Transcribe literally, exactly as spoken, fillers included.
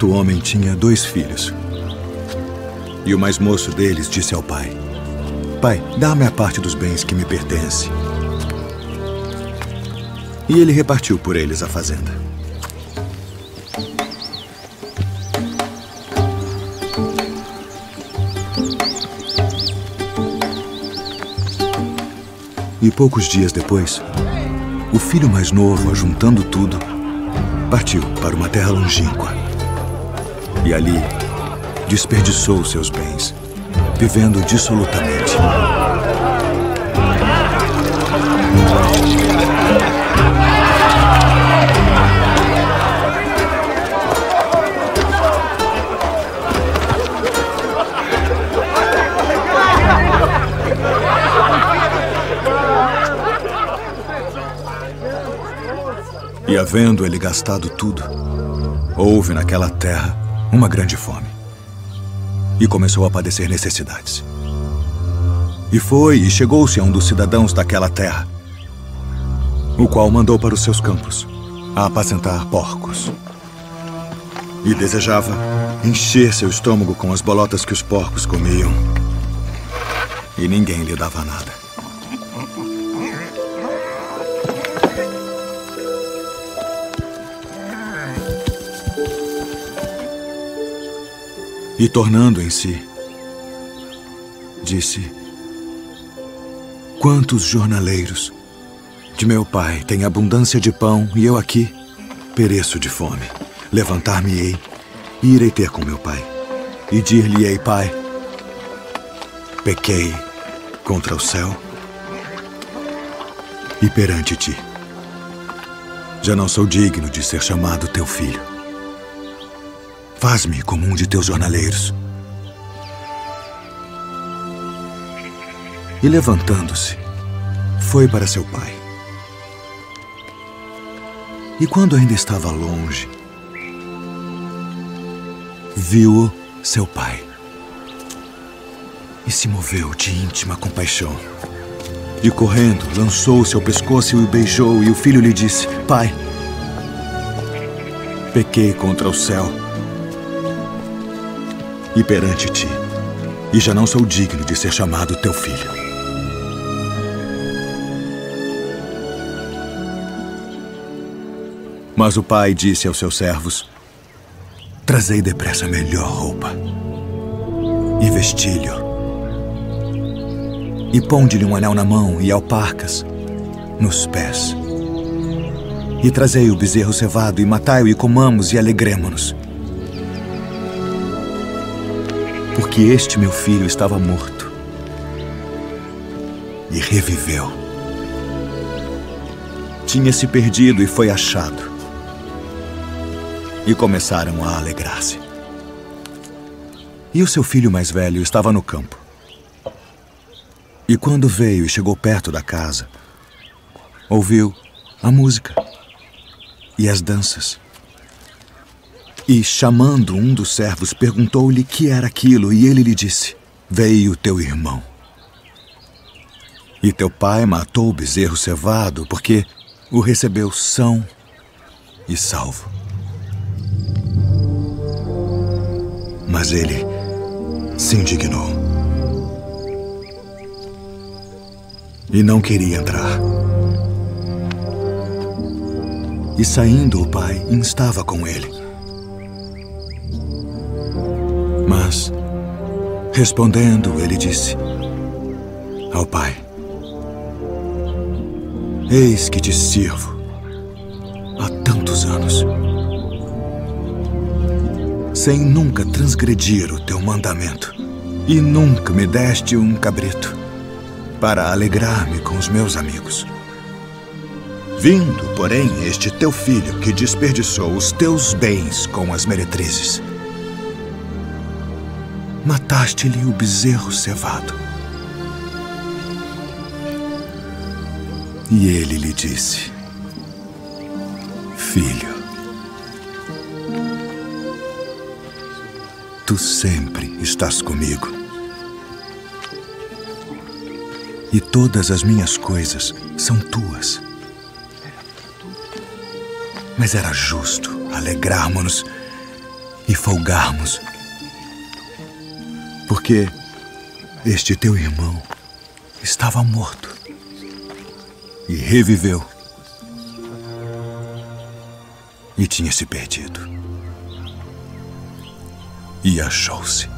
Certo homem tinha dois filhos. E o mais moço deles disse ao pai: Pai, dá-me a parte dos bens que me pertence. E ele repartiu por eles a fazenda. E poucos dias depois, o filho mais novo, ajuntando tudo, partiu para uma terra longínqua. E ali desperdiçou seus bens, vivendo dissolutamente. E havendo ele gastado tudo, houve naquela terra uma grande fome. E começou a padecer necessidades. E foi e chegou-se a um dos cidadãos daquela terra, o qual mandou para os seus campos a apacentar porcos. E desejava encher seu estômago com as bolotas que os porcos comiam. E ninguém lhe dava nada. E tornando em si, disse: Quantos jornaleiros de meu pai têm abundância de pão e eu aqui pereço de fome. Levantar-me-ei e irei ter com meu pai. E dir-lhe-ei: Pai, pequei contra o céu e perante ti. Já não sou digno de ser chamado teu filho. Faz-me como um de teus jornaleiros. E levantando-se, foi para seu pai. E quando ainda estava longe, viu-o seu pai. E se moveu de íntima compaixão. E correndo, lançou-se ao pescoço e o beijou. E o filho lhe disse: Pai, pequei contra o céu e perante ti, e já não sou digno de ser chamado teu filho. Mas o pai disse aos seus servos: Trazei depressa a melhor roupa, e vesti-lhe, e ponde-lhe um anel na mão e alparcas nos pés. E trazei o bezerro cevado, e matai-o, e comamos, e alegremo-nos. Porque este meu filho estava morto e reviveu. Tinha-se perdido e foi achado. E começaram a alegrar-se. E o seu filho mais velho estava no campo. E quando veio e chegou perto da casa, ouviu a música e as danças. E, chamando um dos servos, perguntou-lhe que era aquilo, e ele lhe disse: Veio teu irmão. E teu pai matou o bezerro cevado, porque o recebeu são e salvo. Mas ele se indignou e não queria entrar. E saindo o pai, instava com ele. Mas, respondendo, ele disse ao pai: Eis que te sirvo há tantos anos, sem nunca transgredir o teu mandamento, e nunca me deste um cabrito para alegrar-me com os meus amigos. Vindo, porém, este teu filho que desperdiçou os teus bens com as meretrizes, mataste-lhe o bezerro cevado. E ele lhe disse: Filho, tu sempre estás comigo, e todas as minhas coisas são tuas. Mas era justo alegrarmos-nos e folgarmos. Porque este teu irmão estava morto e reviveu. E tinha se perdido. E achou-se.